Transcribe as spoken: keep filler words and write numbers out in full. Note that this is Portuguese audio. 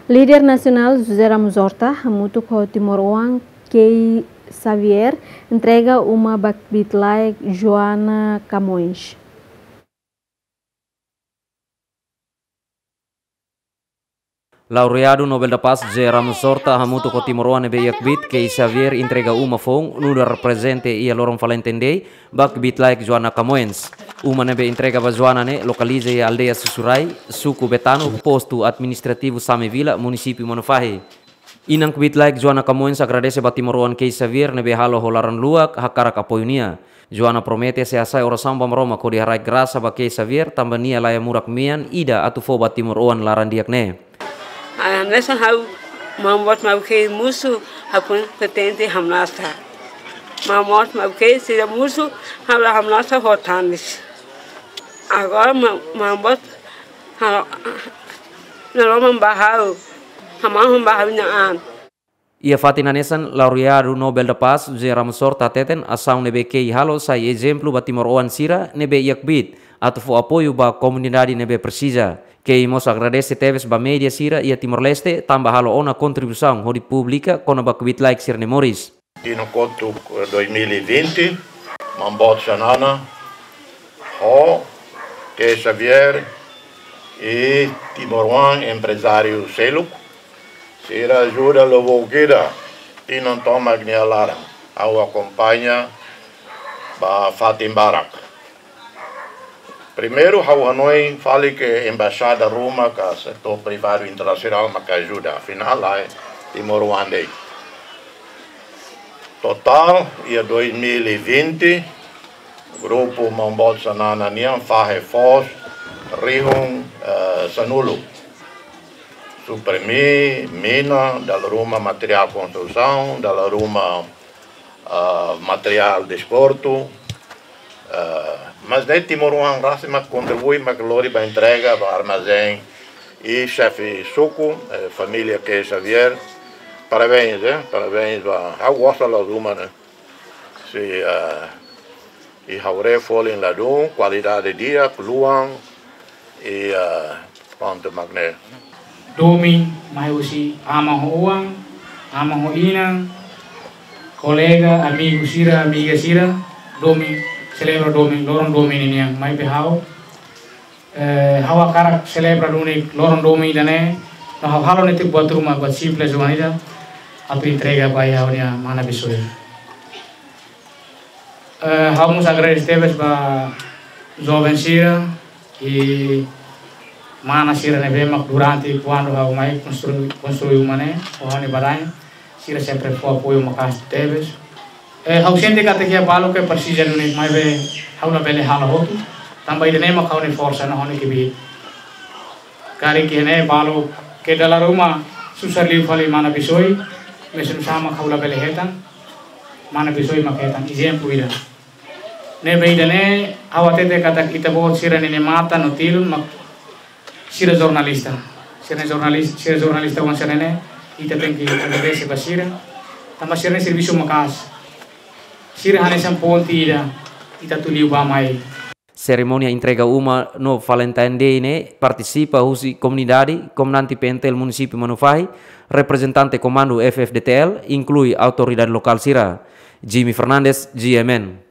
Líder nacional José Ramos Horta, Mutuco Timor-Oan, Kei Xavier, entrega uma Bakbitlai Joana Camões. Laureado Nobel da Paz José Ramos Horta hamutu ko Timor-Oan nebe yakbit Kei Xavier entrega uma fong nuda represente ia lorong Valentendei bakbit like Joana Camões. Uma nebe entrega ba Joana ne localiza e aldeia Susurai, suku Betano, posto administrativo Same Vila, município Manufahi. Inang bit like Joana Camões agradece ba Timor-Oan Kei Xavier nebe halo holaran luak hakarak apoiunia. Joana promete se asai oração bam Roma ko diharai graça ba Kei Xavier tambania laya murak mian ida atu fo ba Timor-Oan laran diak ne. Nessa hau mamot mau ke musuh hapun petente hamlasa. Mamot mau ke sida musuh hamla hamlasa hotanis. Agora mamot nalo membahau hamam membahau nyaan. Ia fatina nesan laureado Nobel da Paz José Ramos Horta teten asau nebe Kei halo sai exemplo ba Timor-Oan sira nebe yakbit atau fo apoio ba comunidade nebe precisa. Kei mos agradece teves ba media sira ia Timor-Leste tambah halo ona contribuição hodi pública kona ba kubit like sir nemoris. No conto dois mil e vinte, Mambot Sanana, Ho, Kei Xavier e Timor-Oan empresário Seluk, sira ajuda logo queda e não toma gnialara, ao acompanha ba Fatim Barak. Primeiro, a Hanoi fala que a embaixada Roma, que o setor privado internacional, mas que ajuda. Afinal, lá é Timor-Oan. Total, em dois mil e vinte, o grupo Mambot Sanana Nian faz reforço, Rihun uh, Sanulu. Suprimir, mina, da Roma material construção, da Roma uh, material de desporto. Uh, mas nem Timor-Oan raça mas contribui mas glória para entrega para armazém e chefe Suco, eh, família Kei Xavier, parabéns, eh? Parabéns para eu gosto da Roma, né? Se uh, e haure folin ladum qualidade de dia, luang e ponto magne. Domi maiusi ama hoang, ama hoinang, colega, amigo sira, amiga sira, domi celebra domi lorong domi ini yang mai behau hawa karak celebra doni lorong domi dane no halo niti buat rumah buat simple zuanida atau entrega bayar nia mana bisoi hamu sagres tebes ba jovem sira e mana sira ne bemak durante quando hau mai construir construir umane o hani barang sira sempre fo apoio makas tebes Eh, hau sente kata kia balo ke precisa nune mai be hau na bele hala hotu tambah ide nema kau ne forsa na hone ke bi kari ki ne balo ke dala rumah susar liu fali mana bisoi mesum sama kau la bele hetan mana bisoi maketan exemplo ida ne be ida ne hau atete kata kita bo sira ne mata no tilun mak sira jornalista sira jornalista sira jornalista wan sira ne ita tengki agradece basira tambah sira ne serviço makas Sira hanesan ponti ida ita tuliu bamai. Ceremonia entrega uma no Valentine Day ne participa husi comunidade, comandante P N T L município Manufahi, representante comando F F D T L, inclui autoridade local sira. Jimmy Fernandes, G M N.